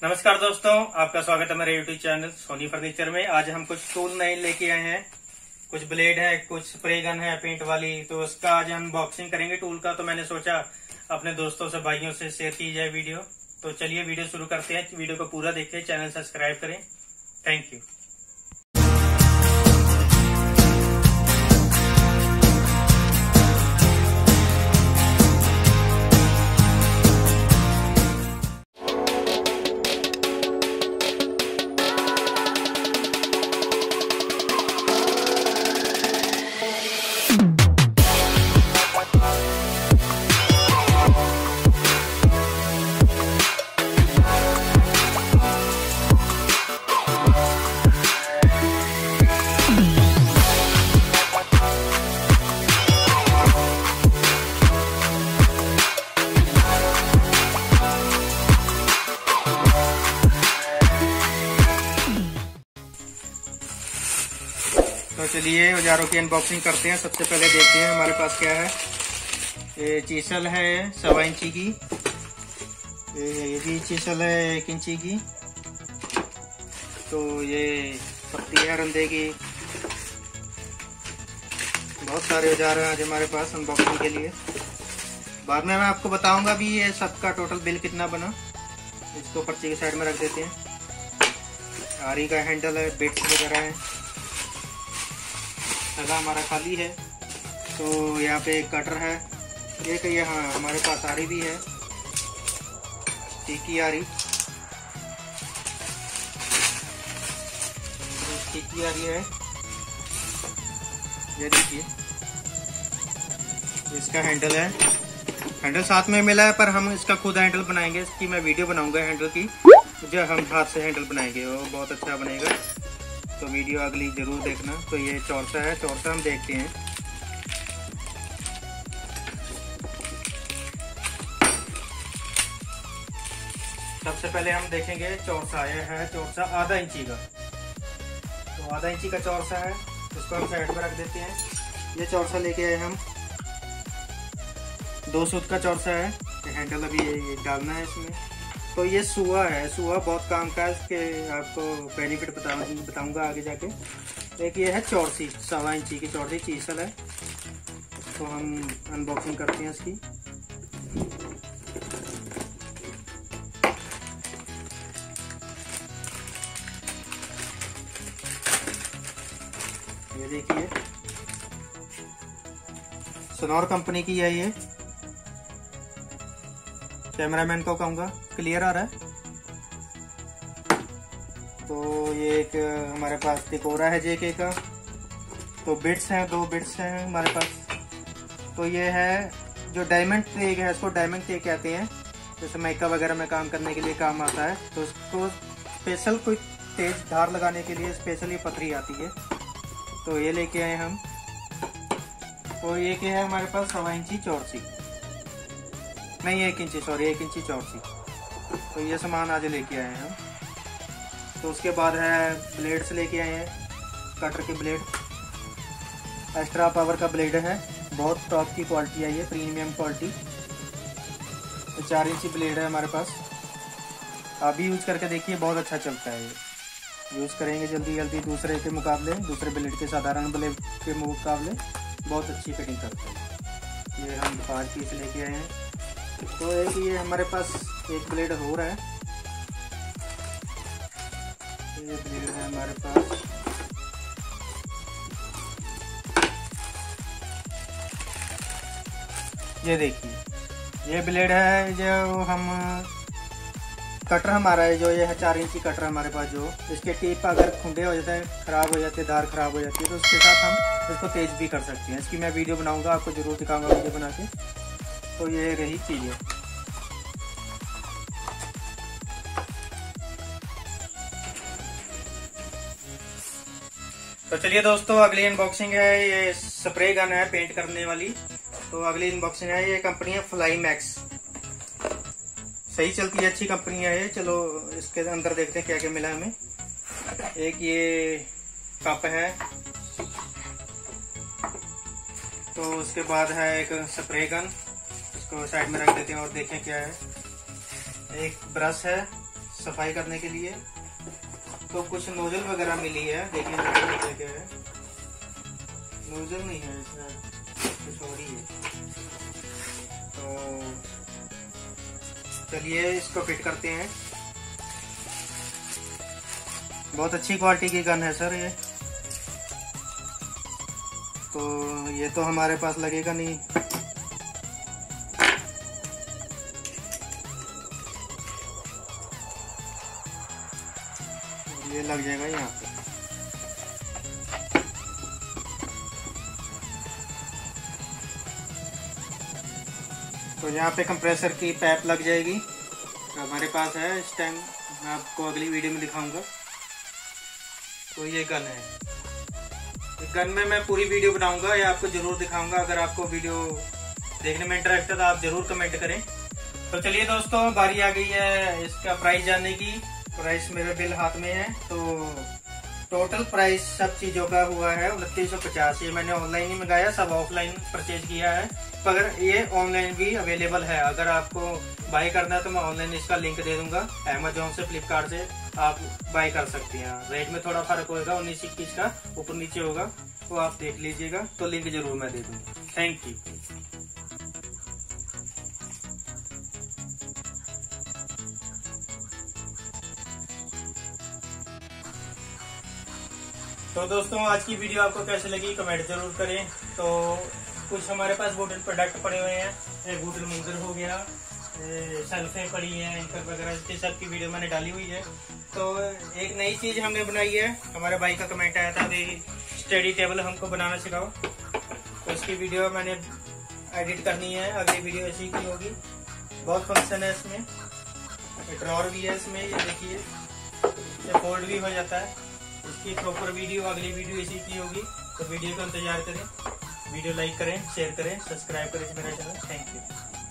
नमस्कार दोस्तों, आपका स्वागत है मेरे यूट्यूब चैनल सोनी फर्नीचर में। आज हम कुछ टूल नए लेके आए हैं। कुछ ब्लेड है, कुछ स्प्रे गन है पेंट वाली, तो उसका आज अनबॉक्सिंग करेंगे टूल का। तो मैंने सोचा अपने दोस्तों से, भाइयों से शेयर की जाए वीडियो। तो चलिए वीडियो शुरू करते हैं। वीडियो को पूरा देखिए, चैनल सब्सक्राइब करें। Thank you. तो चलिए औजारों की अनबॉक्सिंग करते हैं। सबसे पहले देखते हैं हमारे पास क्या है। ये चीसल है 1.25 इंची की। ये भी चीसल है 1 इंची की। तो ये पत्ती है रंदे की। बहुत सारे औजार हैं आज हमारे पास अनबॉक्सिंग के लिए। बाद में मैं आपको बताऊंगा भी ये सबका टोटल बिल कितना बना। इसको पर्ची की साइड में रख देते हैं। आरी का हैंडल है, बिट्स वगैरह है। जगह हमारा खाली है। तो यहाँ पे एक कटर है, एक यहाँ हमारे पास आरी भी है, तीखी आरी। तीखी आरी है, ये देखिए। इसका हैंडल है, हैंडल साथ में मिला है, पर हम इसका खुद हैंडल बनाएंगे। इसकी मैं वीडियो बनाऊंगा हैंडल की, जो हम हाथ से हैंडल बनाएंगे वो बहुत अच्छा बनेगा। तो वीडियो अगली जरूर देखना। तो ये चौरसा है, चौरसा हम देखते हैं। सबसे पहले हम देखेंगे चौरसा। ये है चौरसा 1/2 इंची का। तो 1/2 इंची का चौरसा है, इसको हम साइड में रख देते हैं। ये चौरसा लेके आए हम। 2 सूत का चौरसा है। ये हैंडल अभी डालना है इसमें। तो ये सुआ है, सुआ बहुत काम का है। इसके आपको बेनिफिट बताऊंगा आगे जाके। एक ये है चौरसी 1.25 इंची की चौरसी चीसल है। तो हम अनबॉक्सिंग करते हैं इसकी। ये देखिए, सोनोर कंपनी की है ये। कैमरामैन को कहूँगा, क्लियर आ रहा है। तो ये एक हमारे पास तिकोरा है जेके का। तो बिट्स हैं, 2 बिट्स हैं हमारे पास। तो ये है जो डायमंड टेक है, इसको डायमंड टेक कहते हैं। जैसे मैका वगैरह में काम करने के लिए काम आता है। तो इसको स्पेशल कोई तेज धार लगाने के लिए स्पेशल ये पथरी आती है। तो ये लेके आए हम। तो ये क्या है हमारे पास 1.25 इंची चौरसी, नहीं 1 इंची, सॉरी 1 इंची चौरसी। तो ये सामान आज लेके आए हैं हम। तो उसके बाद है ब्लेड्स लेके आए हैं। कटर के ब्लेड, एक्स्ट्रा पावर का ब्लेड है। बहुत टॉप की क्वालिटी है ये, प्रीमियम क्वालिटी। तो 4 इंची ब्लेड है हमारे पास। आप भी यूज करके देखिए, बहुत अच्छा चलता है ये। यूज़ करेंगे जल्दी जल्दी दूसरे के मुकाबले, दूसरे ब्लेड के, साधारण ब्लेड के मुकाबले बहुत अच्छी फिटिंग करता है ये। हम 5 पीस लेके आए हैं। तो एक ये हमारे पास एक ब्लेड हो रहा है। ये ब्लेड है हमारे पास। ये देखिए, ये ब्लेड है जो हम कटर हमारा है, जो ये है 4 इंची कटर हमारे पास। जो इसके टिप अगर खुंडे हो जाते हैं, खराब हो जाते हैं, धार खराब हो जाती है, तो उसके साथ हम इसको तेज भी कर सकते हैं। इसकी मैं वीडियो बनाऊंगा, आपको जरूर दिखाऊंगा वीडियो बना के। तो ये रही चीज़ है। तो चलिए दोस्तों, अगली अनबॉक्सिंग है। ये स्प्रे गन है पेंट करने वाली। तो अगली अनबॉक्सिंग है। ये कंपनी है फ्लाई मैक्स। सही चलती है, अच्छी कंपनी है ये। चलो इसके अंदर देखते हैं क्या क्या मिला हमें। एक ये कप है। तो उसके बाद है एक स्प्रे गन, इसको साइड में रख देते हैं और देखें क्या है। एक ब्रश है सफाई करने के लिए। तो कुछ नोजल वगैरह मिली है, देखिए नोजल क्या है। नोजल नहीं है इसमें, कुछ और ही है। तो चलिए इसको फिट करते हैं। बहुत अच्छी क्वालिटी की गन है सर ये। तो ये तो हमारे पास लगेगा नहीं। ये लग जाएगा यहाँ पे। तो यहाँ पे कंप्रेसर की पाइप लग जाएगी, हमारे पास है इस टाइम। मैं आपको अगली वीडियो में दिखाऊंगा। तो ये गन है। गन में मैं पूरी वीडियो बनाऊंगा या आपको जरूर दिखाऊंगा। अगर आपको वीडियो देखने में इंटरेस्ट है तो आप जरूर कमेंट करें। तो चलिए दोस्तों, बारी आ गई है इसका प्राइस जानने की। प्राइस मेरे बिल हाथ में है। तो टोटल प्राइस सब चीजों का हुआ है 2950। ये मैंने ऑनलाइन ही मंगाया, सब ऑफलाइन परचेज किया है। पर ये ऑनलाइन भी अवेलेबल है। अगर आपको बाय करना है तो मैं ऑनलाइन इसका लिंक दे दूंगा। अमेजोन से, फ्लिपकार्ट से आप बाय कर सकते हैं। रेट में थोड़ा फर्क होगा, 19-21 का ऊपर नीचे होगा, तो आप देख लीजिएगा। तो लिंक जरूर मैं दे दूंगा। Thank you. तो दोस्तों, आज की वीडियो आपको कैसे लगी कमेंट जरूर करें। तो कुछ हमारे पास वुडन प्रोडक्ट पड़े हुए हैं। एक वुडन मंदिर हो गया, शेल्फें पड़ी हैं, एंकर वगैरह, इसकी सब की वीडियो मैंने डाली हुई है। तो एक नई चीज हमने बनाई है। हमारे भाई का कमेंट आया था अभी, स्टडी टेबल हमको बनाना सिखाओ। तो इसकी वीडियो मैंने एडिट करनी है, अगली वीडियो ऐसी की होगी। बहुत फंक्शन है इसमें, ड्रॉर भी है इसमें, ये देखिए, ये फोल्ड भी हो जाता है। इसकी प्रॉपर वीडियो अगली वीडियो इसी की होगी। तो वीडियो का इंतजार करें, वीडियो लाइक करें, शेयर करें, सब्सक्राइब करें मेरा चैनल। Thank you.